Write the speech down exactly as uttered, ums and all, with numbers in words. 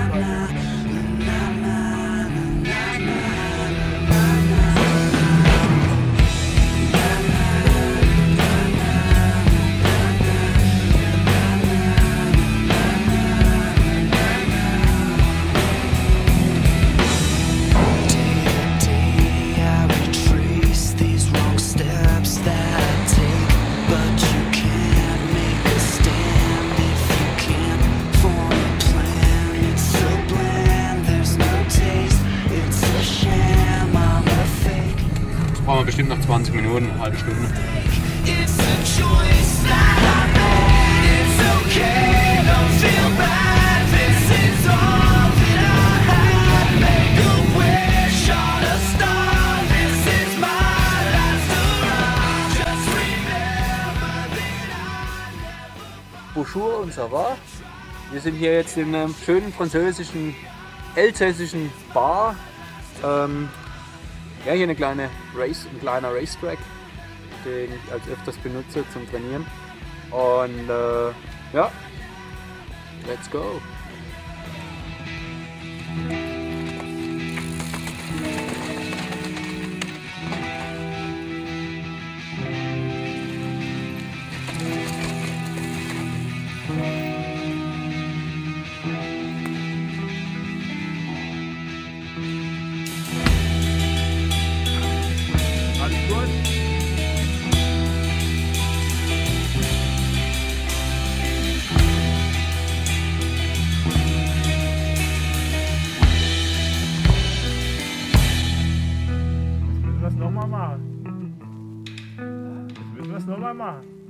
Brauchen wir bestimmt noch zwanzig Minuten, eine halbe Stunde. Bonjour und ça va. Wir sind hier jetzt in einem schönen französischen, elsässischen Bar. Ähm, ja, hier eine kleine Race, ein kleiner Racetrack, den ich als öfters benutze zum Trainieren. Und äh, ja, let's go! Alles gut? Jetzt müssen wir es nochmal machen. Jetzt müssen wir es nochmal machen.